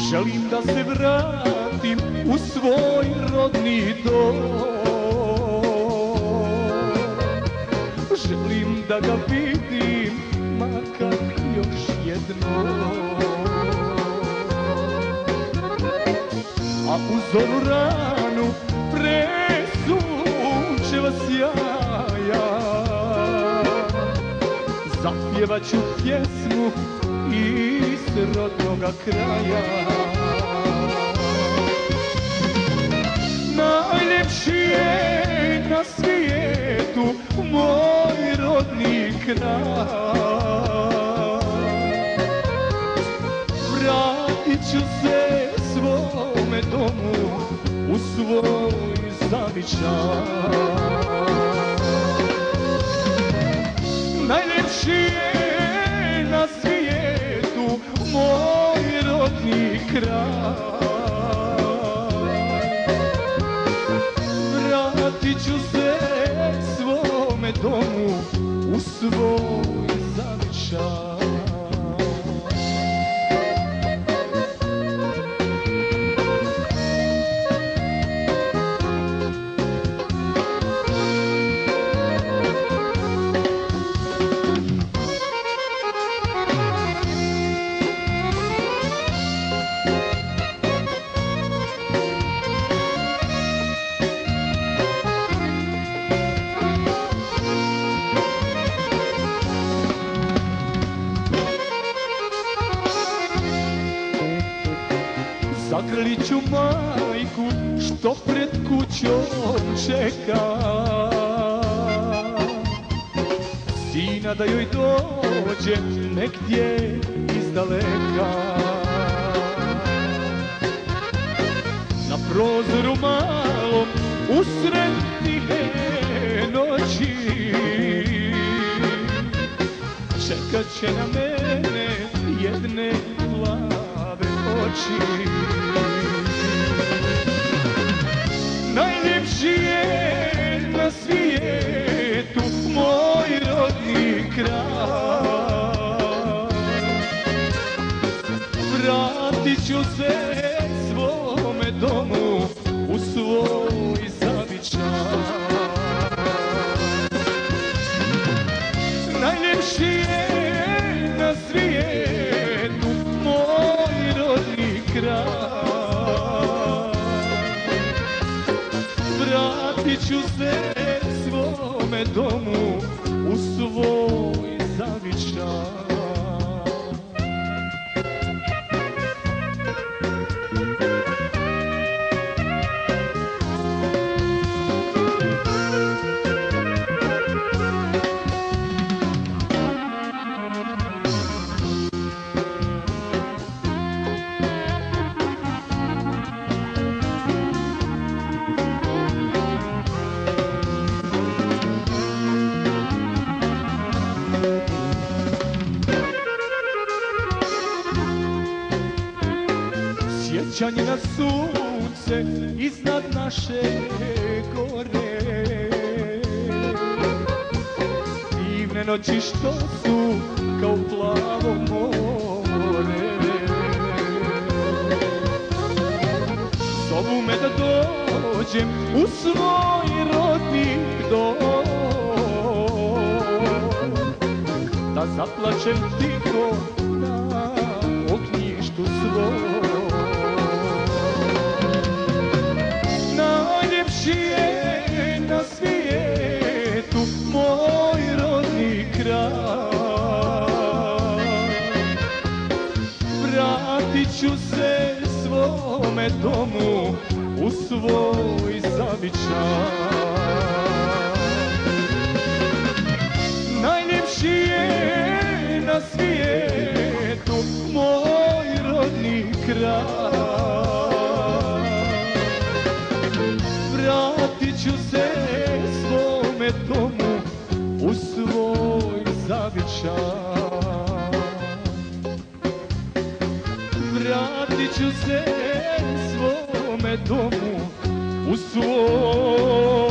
Želim da se vratim u svoj rodni dom. Želim da ga vidim, makar još jednom. A u zoru ranu presunčeva sjaja zapjevat ću pjesmu iz rodnoga kraja. Najljepši je na svijetu moj rodni kraj. Vratit ću se svome domu u svoj zavičaj. Najljepši je na svijetu moj rodni kraj. Vratit ću se svome domu u svoj zavičaj. Zagrlit ću majku što pred kućom čeka, sina da joj dođe negdje izdaleka. Na prozoru malom usred tihe noći čekat će na mene jedne plave oči. Najljepši je na svijetu moj rodni kraj. Vratit ću se svome domu u svoj zavičaj. Najljepši je na svijetu moj rodni kraj. Vratit ću se svome domu u svoj zavičaj. Sjećanje na sunce iznad naše gore, divne noći što su kao plavo more. Zovu me da dođem u svoj rodni dom, da zaplačem tiho na ognjištu svom. Najljepši je na svijetu moj rodni kraj. Vratit ću se svome domu u svoj zavičaj. Najljepši je na svijetu moj rodni kraj. Vratit ću se svome domu u svoj zavičaj. Vratit ću se svome domu u svoj